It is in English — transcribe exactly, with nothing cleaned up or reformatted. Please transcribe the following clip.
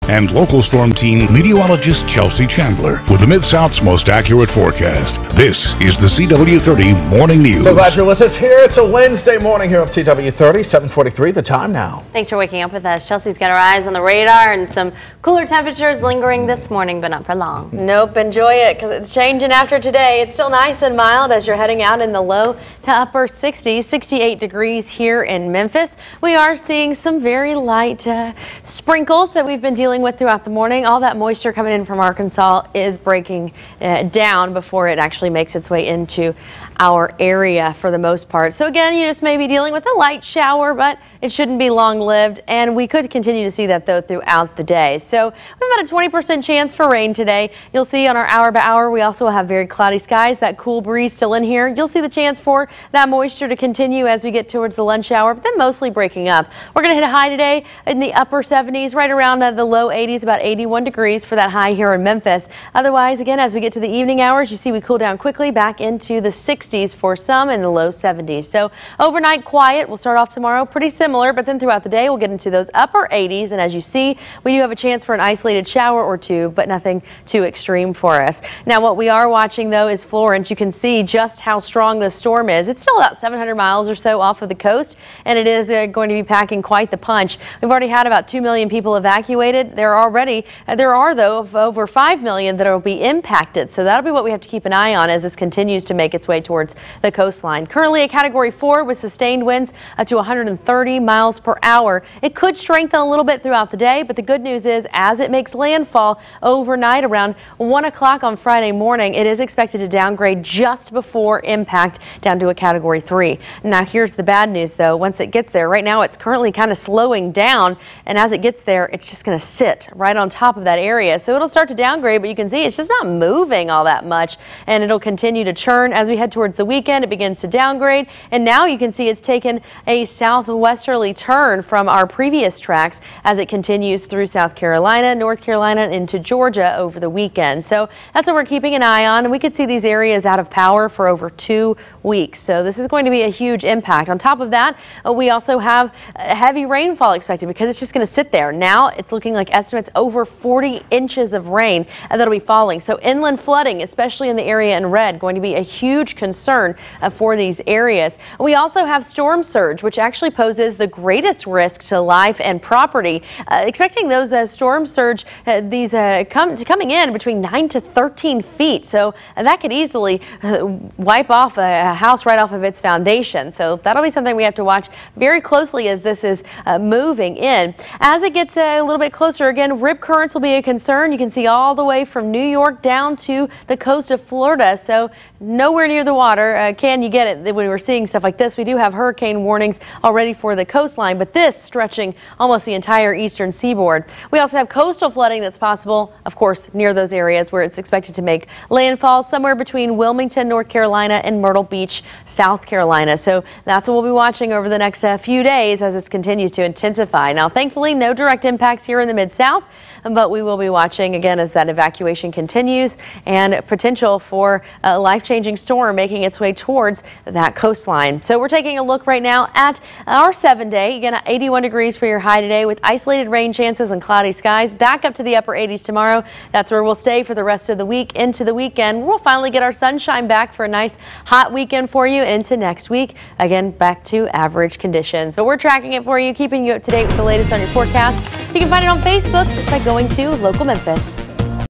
and local storm team meteorologist Chelsea Chandler with the Mid-South's most accurate forecast. This is the C W thirty Morning News. So glad you're with us here. It's a Wednesday morning here on C W thirty, seven forty-three, the time now. Thanks for waking up with us. Chelsea's got our eyes on the radar and some cooler temperatures lingering this morning, but not for long. Nope, enjoy it because it's changing after today. It's still nice and mild as you're heading out in the low to upper sixties, sixty-eight degrees here in Memphis. We are seeing some very light uh, sprinkles that we've been dealing with throughout the morning. All that moisture coming in from Arkansas is breaking uh, down before it actually makes its way into our area for the most part. So again, you just may be dealing with a light shower, but it shouldn't be long-lived, and we could continue to see that though throughout the day. So we've got a twenty percent chance for rain today. You'll see on our hour by hour, we also have very cloudy skies, that cool breeze still in here. You'll see the chance for that moisture to continue as we get towards the lunch hour, but then mostly breaking up. We're going to hit a high today in the upper seventies, right around uh, the low eighties, about eighty-one degrees for that high here in Memphis. Otherwise, again, as we get to the evening hours, you see we cool down quickly back into the sixties for some and the low seventies. So overnight quiet. We'll start off tomorrow pretty similar, but then throughout the day we'll get into those upper eighties, and as you see, we do have a chance for an isolated shower or two, but nothing too extreme for us. Now what we are watching though is Florence. You can see just how strong the storm is. It's still about seven hundred miles or so off of the coast, and it is uh, going to be packing quite the punch. We've already had about two million people evacuated. There are already uh, there are though of over five million that will be impacted, so that'll be what we have to keep an eye on as this continues to make its way towards the coastline. Currently a category four with sustained winds up to one hundred thirty miles per hour. It could strengthen a little bit throughout the day, but the good news is as it makes landfall overnight around one o'clock on Friday morning, it is expected to downgrade just before impact down to a category three. Now here's the bad news though. Once it gets there, right now it's currently kind of slowing down, and as it gets there it's just going to sit right on top of that area. So it'll start to downgrade, but you can see it's just not moving all that much, and it'll continue to churn as we head towards the weekend. It begins to downgrade, and now you can see it's taken a southwesterly turn from our previous tracks as it continues through South Carolina, North Carolina, and into Georgia over the weekend. So that's what we're keeping an eye on, and we could see these areas out of power for over two weeks. So this is going to be a huge impact. On top of that, uh, we also have uh, heavy rainfall expected because it's just going to sit there. Now it's looking like estimates over forty inches of rain uh, that'll be falling. So inland flooding, especially in the area in red, going to be a huge concern uh, for these areas. We also have storm surge, which actually poses the greatest risk to life and property. Uh, expecting those uh, storm surge, uh, these uh, come to coming in between nine to thirteen feet. So uh, that could easily uh, wipe off a, a house right off of its foundation. So that'll be something we have to watch very closely as this is uh, moving in. As it gets uh, a little bit closer, again, rip currents will be a concern. You can see all the way from New York down to the coast of Florida. So nowhere near the water uh, can you get it when we're seeing stuff like this. We do have hurricane warnings already for the coastline, but this stretching almost the entire eastern seaboard. We also have coastal flooding that's possible, of course, near those areas where it's expected to make landfall somewhere between Wilmington, North Carolina, and Myrtle Beach, South Carolina. So that's what we'll be watching over the next uh, few days as this continues to intensify. Now, thankfully, no direct impacts here in the Mid-South, but we will be watching again as that evacuation continues and potential for a life-changing storm making its way towards that coastline. So we're taking a look right now at our seven day. Again, eighty-one degrees for your high today with isolated rain chances and cloudy skies. Back up to the upper eighties tomorrow. That's where we'll stay for the rest of the week into the weekend. We'll finally get our sunshine back for a nice hot weekend for you into next week. Again, back to average conditions. But we're tracking it for you, keeping you up to date with the latest on your forecast. You can find it on Facebook just by going to Local Memphis.